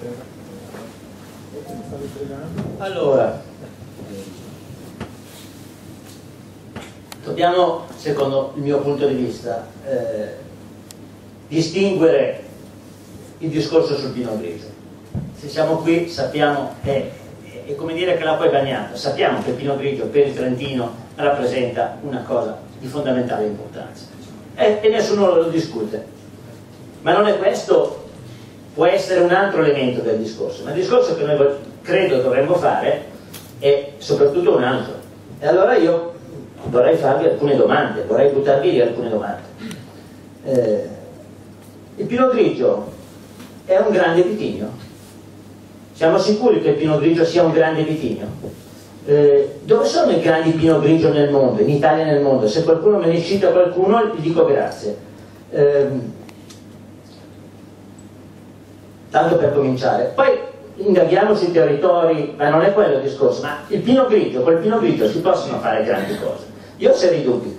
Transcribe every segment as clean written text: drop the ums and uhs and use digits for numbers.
Allora, dobbiamo, secondo il mio punto di vista, distinguere il discorso sul Pinot Grigio. Se siamo qui sappiamo, è come dire che l'acqua è bagnata, sappiamo che il Pinot Grigio per il Trentino rappresenta una cosa di fondamentale importanza e nessuno lo discute, ma non è questo, può essere un altro elemento del discorso, ma il discorso che noi credo dovremmo fare è soprattutto un altro. E allora io vorrei farvi alcune domande, vorrei buttarvi lì alcune domande. Il Pinot Grigio è un grande vitigno? Siamo sicuri che il Pinot Grigio sia un grande vitigno? Dove sono i grandi Pinot Grigio nel mondo, in Italia e nel mondo? Se qualcuno me ne cita qualcuno, gli dico grazie. Tanto per cominciare. Poi indaghiamo sui territori, ma non è quello il discorso, ma il Pinot Grigio, col Pinot Grigio si possono fare grandi cose. Io ho seri dubbi.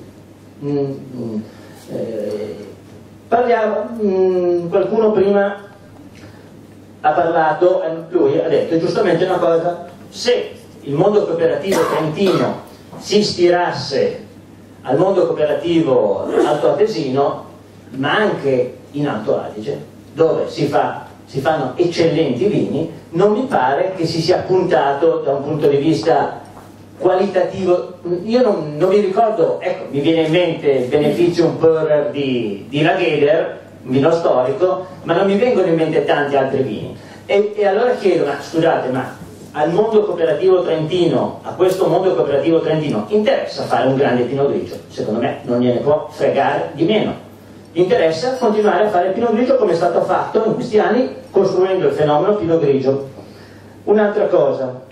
Parliamo, qualcuno prima ha parlato, lui ha detto giustamente una cosa: se il mondo cooperativo trentino si ispirasse al mondo cooperativo altoatesino, ma anche in Alto Adige, dove si fanno eccellenti vini, non mi pare che si sia puntato da un punto di vista qualitativo. Io non mi ricordo, ecco, mi viene in mente il Beneficium Purrer di Lageder, un vino storico, ma non mi vengono in mente tanti altri vini. E allora chiedo, ma scusate, ma al mondo cooperativo trentino, a questo mondo cooperativo trentino, interessa fare un grande Pinot Grigio? Secondo me non gliene può fregare di meno. Interessa continuare a fare il Pinot Grigio come è stato fatto in questi anni, costruendo il fenomeno Pinot Grigio. Un'altra cosa,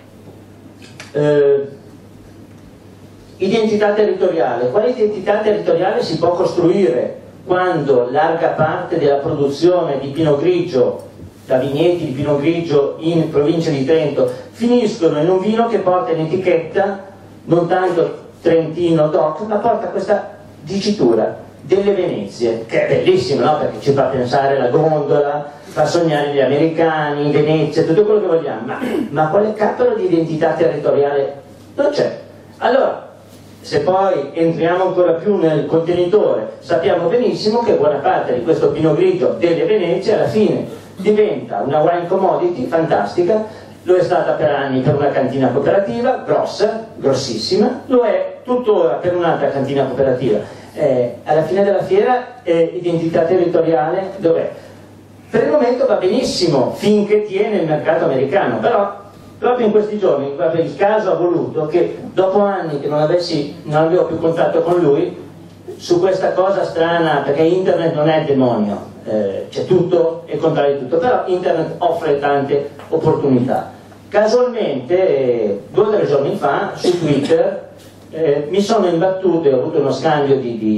identità territoriale. Quale identità territoriale si può costruire quando larga parte della produzione di Pinot Grigio, da vigneti di Pinot Grigio in provincia di Trento, finiscono in un vino che porta in etichetta non tanto Trentino DOC, ma porta questa dicitura delle Venezie, che è bellissimo, no? Perché ci fa pensare la gondola, fa sognare gli americani, Venezia, tutto quello che vogliamo, ma quale cappero di identità territoriale non c'è? Allora, se poi entriamo ancora più nel contenitore, sappiamo benissimo che buona parte di questo Pinot Grigio delle Venezie alla fine diventa una wine commodity fantastica. Lo è stata per anni per una cantina cooperativa, grossa, grossissima, lo è tuttora per un'altra cantina cooperativa. Alla fine della fiera, identità territoriale dov'è? Per il momento va benissimo finché tiene il mercato americano, però proprio in questi giorni, proprio il caso ha voluto che dopo anni che non avevo più contatto con lui su questa cosa strana, perché internet non è il demonio, c'è tutto e il contrario di tutto, però internet offre tante opportunità. Casualmente 2 o 3 giorni fa su Twitter mi sono imbattuto e ho avuto uno scambio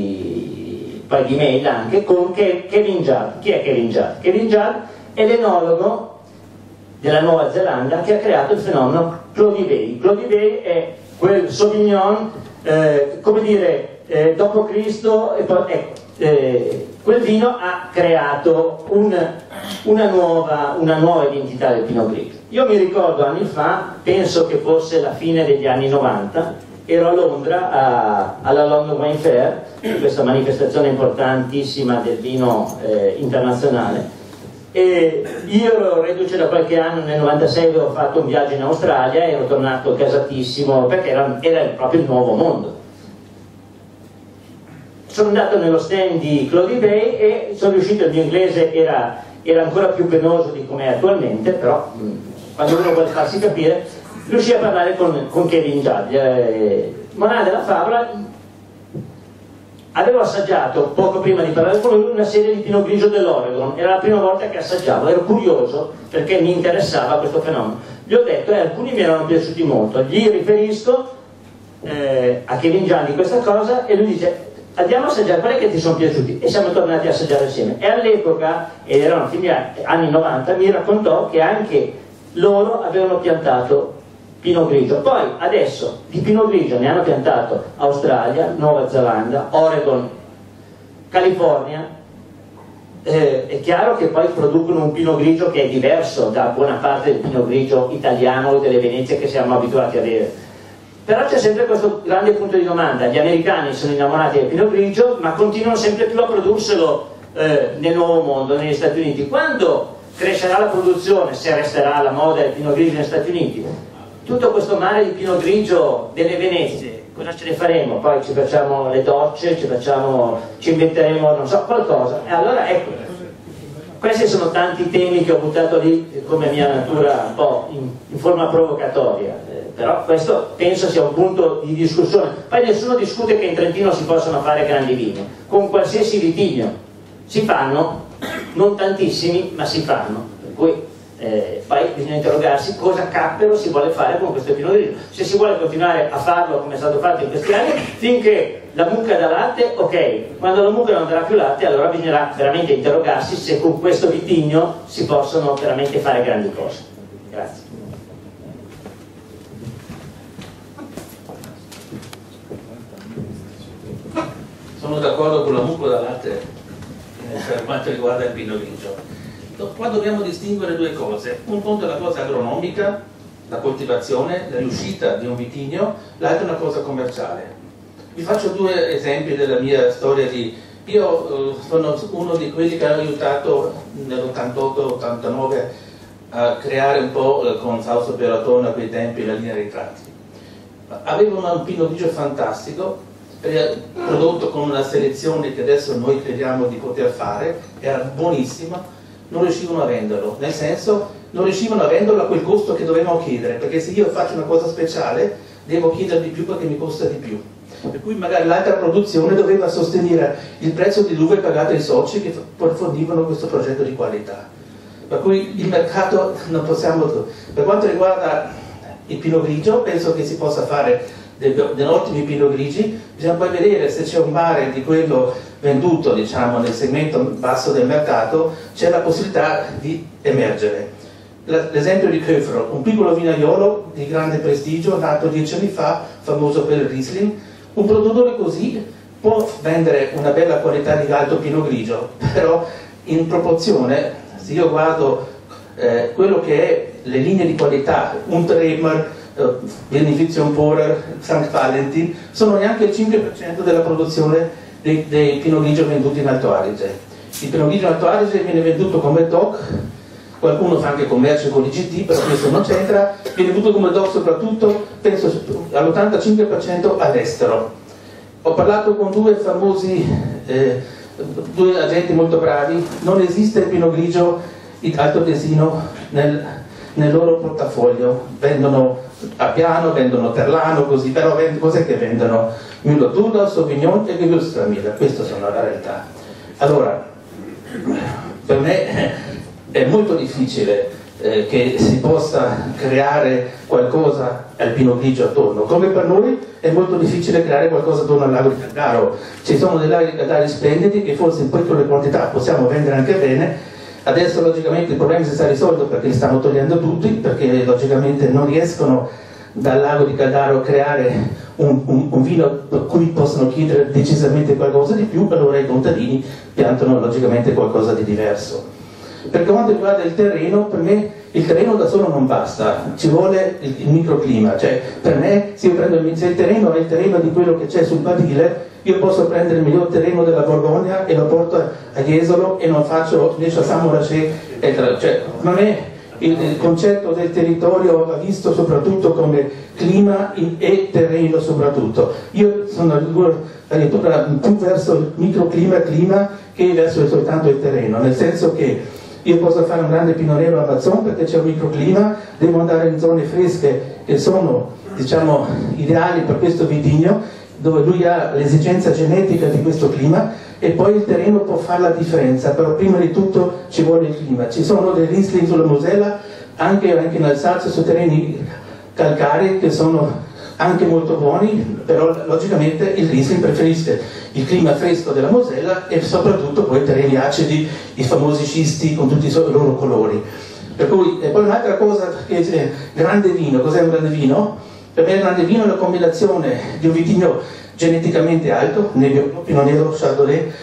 di mail anche con Kevin Judd. Chi è Kevin Judd? Kevin Judd è l'enologo della Nuova Zelanda che ha creato il fenomeno Clos Bay. Clos Bay è quel Sauvignon, come dire, dopo Cristo, e poi, ecco, quel vino ha creato una nuova identità del Pinot Grigio. Io mi ricordo anni fa, penso che fosse la fine degli anni 90, ero a Londra alla London Wine Fair, questa manifestazione importantissima del vino internazionale, e io ero reduce da qualche anno, nel 96 avevo fatto un viaggio in Australia e ero tornato casatissimo perché era proprio il nuovo mondo. Sono andato nello stand di Clos Bay e sono riuscito, il mio inglese era ancora più penoso di come è attualmente, però quando uno vuole farsi capire, riuscì a parlare con Kevin Judd. Morale della favola, avevo assaggiato poco prima di parlare con lui una serie di Pinot Grigio dell'Oregon, era la prima volta che assaggiavo, ero curioso perché mi interessava questo fenomeno. Gli ho detto, alcuni mi erano piaciuti molto, gli riferisco a Kevin Judd di questa cosa e lui dice: andiamo a assaggiare quelli che ti sono piaciuti, e siamo tornati a assaggiare insieme. E all'epoca, ed erano fine anni 90, mi raccontò che anche loro avevano piantato Pinot Grigio. Poi adesso di Pinot Grigio ne hanno piantato Australia, Nuova Zelanda, Oregon, California, è chiaro che poi producono un Pinot Grigio che è diverso da buona parte del Pinot Grigio italiano o delle Venezie che siamo abituati a bere. Però c'è sempre questo grande punto di domanda: gli americani sono innamorati del Pinot Grigio, ma continuano sempre più a produrselo nel nuovo mondo, negli Stati Uniti. Quando crescerà la produzione, se resterà la moda del Pinot Grigio negli Stati Uniti, tutto questo mare di Pinot Grigio delle Venezie, cosa ce ne faremo? Poi ci facciamo le docce, ci inventeremo, non so, qualcosa. E allora ecco, questi sono tanti temi che ho buttato lì come mia natura un po' in forma provocatoria, però questo penso sia un punto di discussione. Poi nessuno discute che in Trentino si possono fare grandi vini, con qualsiasi vitigno si fanno, non tantissimi, ma si fanno, per cui poi bisogna interrogarsi cosa cappero si vuole fare con questo Pinot Grigio. Se si vuole continuare a farlo come è stato fatto in questi anni, finché la mucca dà latte, ok, quando la mucca non darà più latte, allora bisognerà veramente interrogarsi se con questo vitigno si possono veramente fare grandi cose. Grazie. Sono d'accordo con la mucca da latte per quanto riguarda il Pinot Grigio. Qua dobbiamo distinguere due cose: un conto è la cosa agronomica, la coltivazione, la riuscita di un vitigno, l'altro è una cosa commerciale. Vi faccio due esempi della mia storia io sono uno di quelli che ha aiutato nell'88-89 a creare un po' con Fausto Peratone a quei tempi la linea ritratti. Avevo un Pinot Grigio fantastico, prodotto con una selezione che adesso noi crediamo di poter fare, era buonissima. Non riuscivano a venderlo, nel senso non riuscivano a venderlo a quel costo che dovevamo chiedere, perché se io faccio una cosa speciale devo chiedere di più perché mi costa di più, per cui magari l'altra produzione doveva sostenere il prezzo di l'uva pagato ai soci che fornivano questo progetto di qualità, per cui il mercato non possiamo. Per quanto riguarda il Pinot Grigio, penso che si possa fare degli ottimi Pinot Grigi, bisogna poi vedere se c'è un mare di quello venduto, diciamo, nel segmento basso del mercato, c'è la possibilità di emergere. L'esempio di Köfro, un piccolo vinaiolo di grande prestigio, nato 10 anni fa, famoso per il Riesling. Un produttore così può vendere una bella qualità di alto Pinot Grigio, però in proporzione, se io guardo quello che è le linee di qualità, un Tremer, Benefizium Porer, St. Valentin, sono neanche il 5% della produzione dei Pinot Grigio venduti in Alto Adige. Il Pinot Grigio in Alto Adige viene venduto come DOC, qualcuno fa anche commercio con l'IGT, però questo non c'entra, viene venduto come DOC soprattutto, penso all'85% all'estero. Ho parlato con due famosi, due agenti molto bravi, non esiste il Pinot Grigio altoatesino nel loro portafoglio, vendono a piano, vendono Terlano, così, però cos'è che vendono? Müller-Thurgau, Sauvignon e Gewürztraminer, queste sono la realtà. Allora, per me è molto difficile che si possa creare qualcosa al Pinot Grigio attorno, come per noi è molto difficile creare qualcosa attorno al lago di Caddaro. Ci sono dei laghi di Caddaro splendidi che forse in piccole quantità possiamo vendere anche bene. Adesso logicamente il problema si sta risolto perché li stanno togliendo tutti, perché logicamente non riescono dal lago di Caddaro a creare un vino per cui possono chiedere decisamente qualcosa di più, allora i contadini piantano logicamente qualcosa di diverso. Per quanto riguarda il terreno, per me il terreno da solo non basta, ci vuole il microclima, cioè per me se io prendo se il terreno è il terreno di quello che c'è sul Badile, io posso prendere il miglior terreno della Borgogna e lo porto a Jesolo e non faccio né Chassagne, cioè per me il concetto del territorio va visto soprattutto come clima e terreno soprattutto. Io sono addirittura più verso il microclima e clima che verso soltanto il terreno, nel senso che io posso fare un grande Pinot Nero Amazon perché c'è un microclima, devo andare in zone fresche che sono, diciamo, ideali per questo vitigno, dove lui ha l'esigenza genetica di questo clima, e poi il terreno può fare la differenza, però prima di tutto ci vuole il clima. Ci sono dei Riesling sulla Mosella, anche in Alsazia, su terreni calcarei che sono anche molto buoni, però logicamente il Riesling preferisce il clima fresco della Mosella e soprattutto poi terreni acidi, i famosi scisti con tutti i loro colori. Per cui, e poi un'altra cosa che è grande vino, cos'è un grande vino? Per me il grande vino è la combinazione di un vitigno geneticamente alto, Pinot Nero, Chardonnay,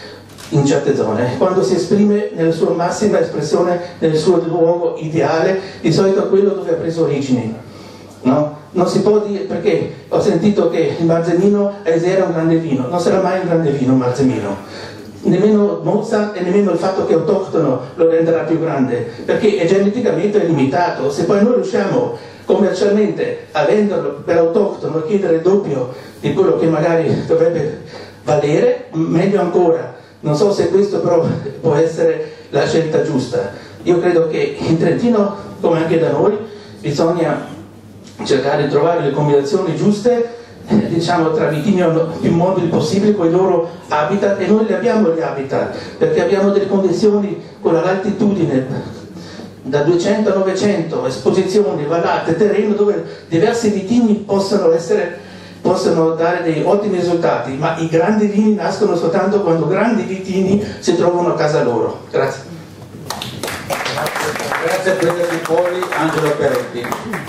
in certe zone, quando si esprime nella sua massima espressione, nel suo luogo ideale, di solito quello dove ha preso origini, no? Non si può dire, perché ho sentito che il Marzemino era un grande vino, non sarà mai un grande vino il Marzemino, nemmeno Mozart e nemmeno il fatto che è autoctono lo renderà più grande, perché è geneticamente limitato. Se poi noi riusciamo commercialmente a venderlo per autoctono, chiedere il doppio di quello che magari dovrebbe valere, meglio ancora. Non so se questo però può essere la scelta giusta. Io credo che in Trentino, come anche da noi, bisogna cercare di trovare le combinazioni giuste, diciamo, tra vitigni più mobili possibili con i loro habitat, e noi li abbiamo gli habitat, perché abbiamo delle condizioni con l'altitudine da 200 a 900, esposizioni, vallate, terreno dove diversi vitigni possono dare dei ottimi risultati, ma i grandi vini nascono soltanto quando grandi vitigni si trovano a casa loro. Grazie. Grazie a Pietro Di Poli, Angelo Peretti.